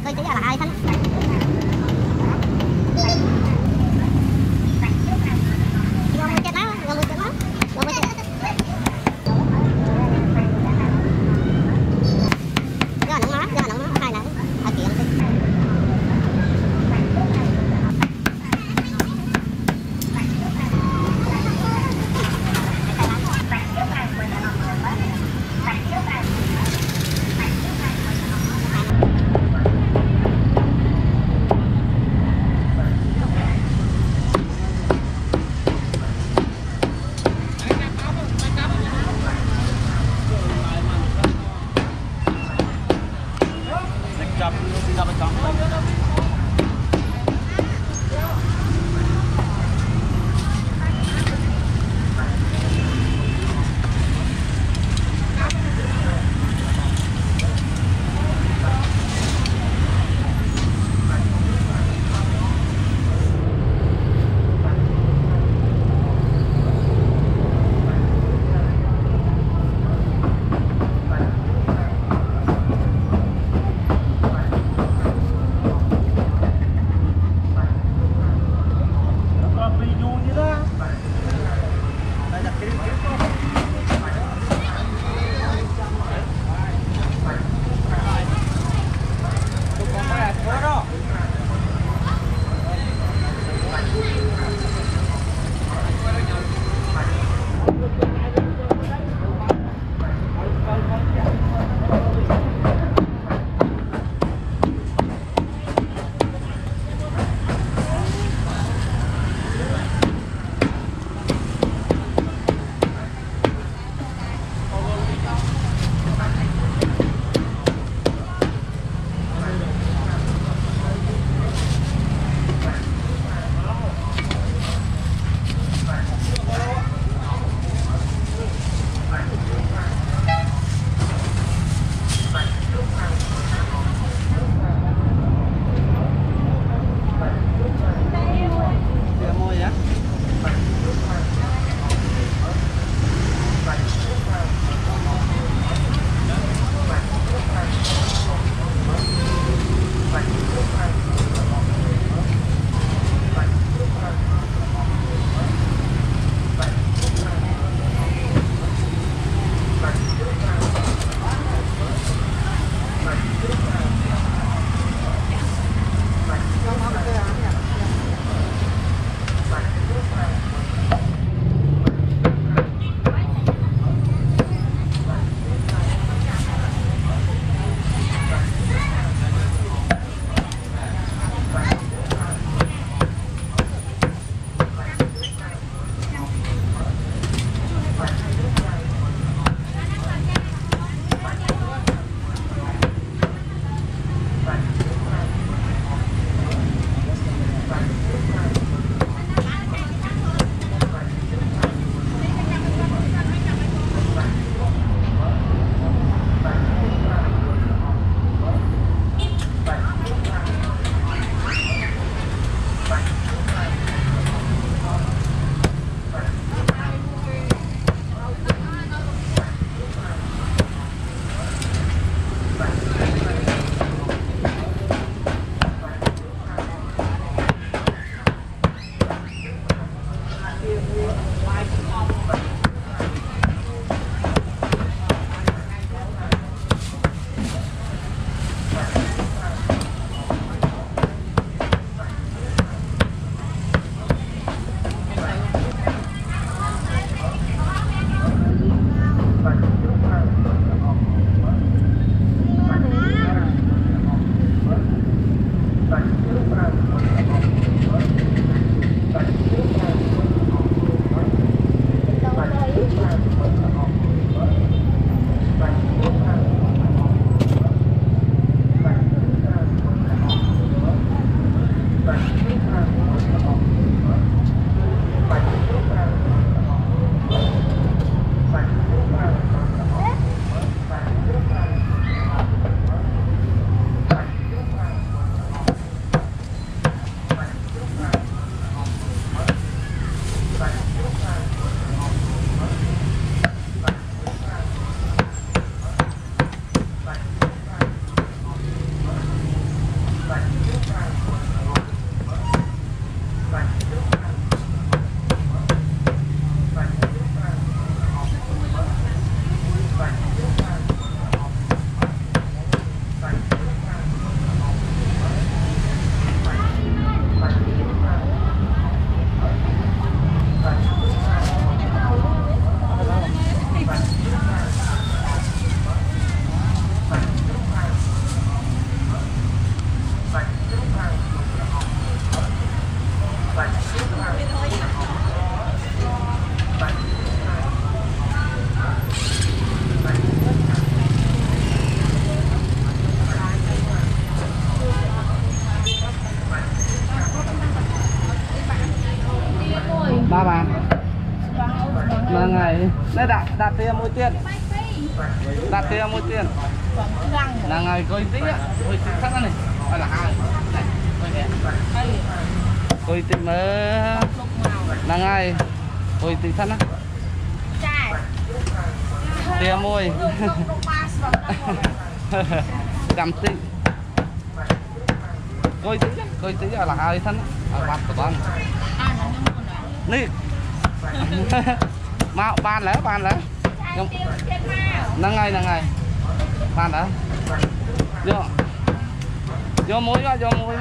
tôi chỉ là ai thân. Ngon chết nó, ngon chết nó, ngon chết. Nó hai nắng, ở kiện đi. đây đặt tiền mỗi tiền đặt tiền mỗi tiền là ngày coi tí á coi tí khác này hay là hai coi tí mà là ngày coi tí khác á tiền môi cầm tí coi tí là hai thân bắt của con nè mau ban lấy năng ngày ban đã vô muối má vô muối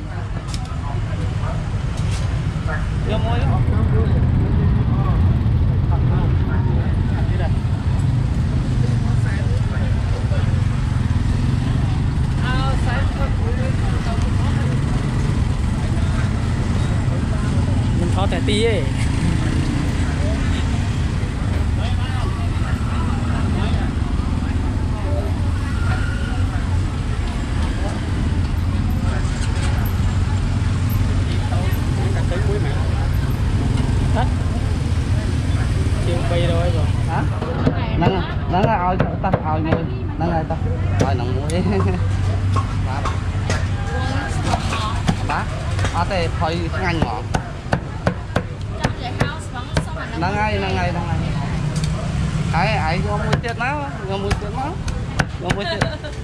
mình khó thể tí ấy. nắng ao ta ao muối nắng ai ta ao nắng muối bá ở đây thôi ngăn ngọn nắng ai ai vô muối chết nó vô muối chết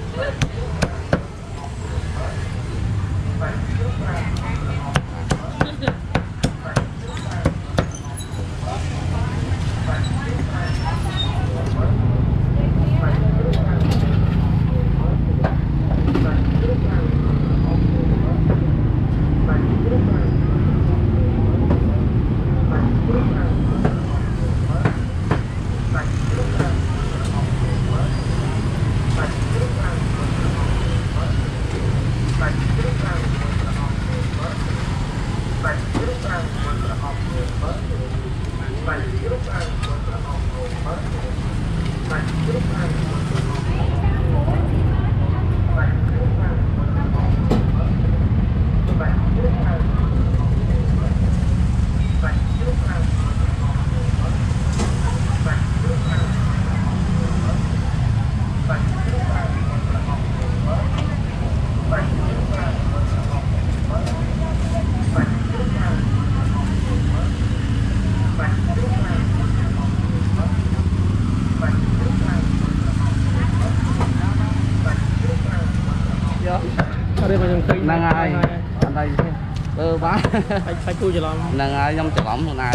năng ai ở đây bá phải chui cho lòng năng ai trong chợ bóng hôm nay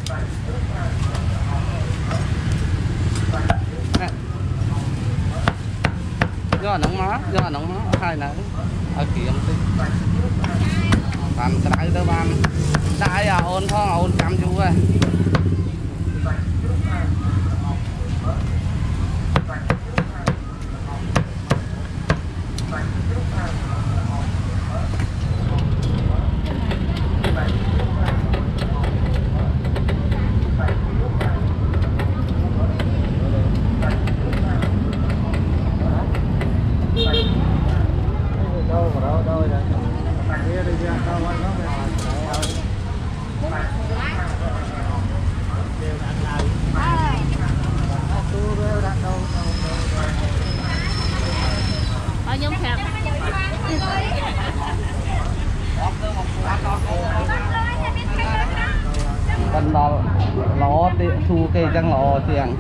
do nóng má hai nắng ở kia một tí bàn cái tới bàn đại ôn thong ôn chăm chú ơi bên đó lỗ thu cây trăng lỗ tiền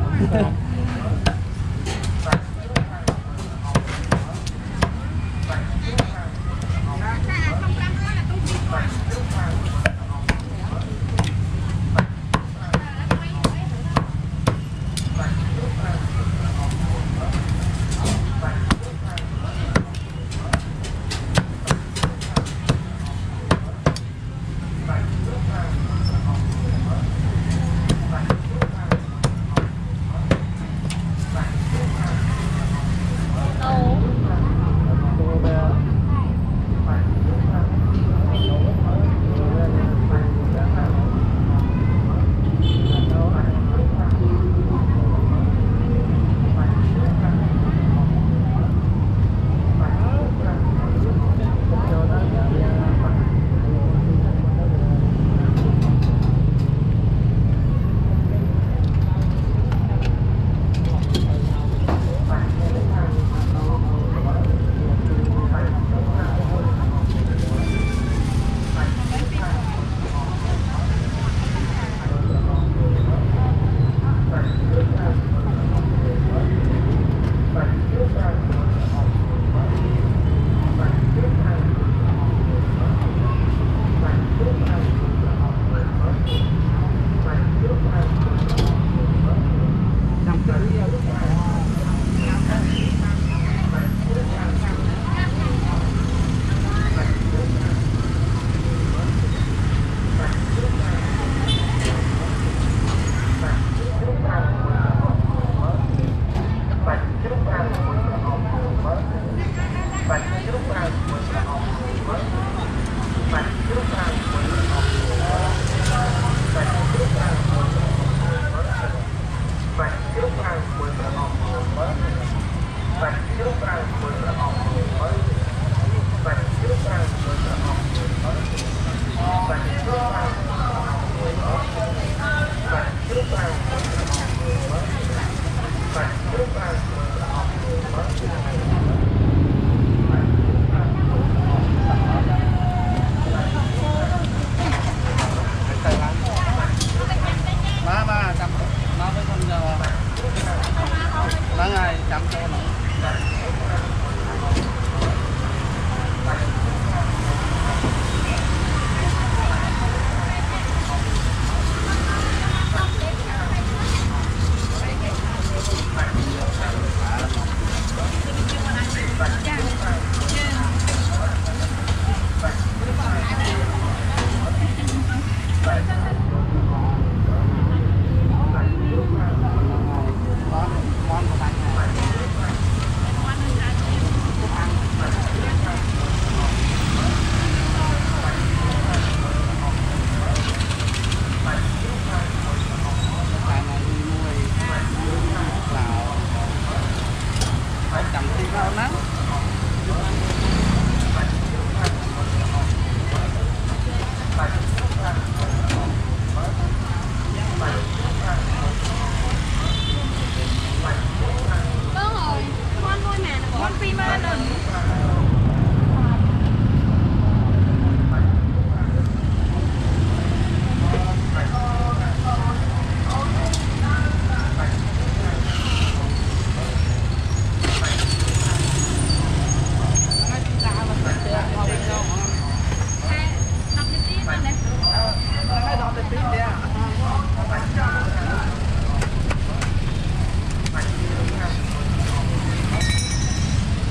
Hãy subscribe cho kênh Ghiền Mì Gõ để không bỏ lỡ những video hấp dẫn.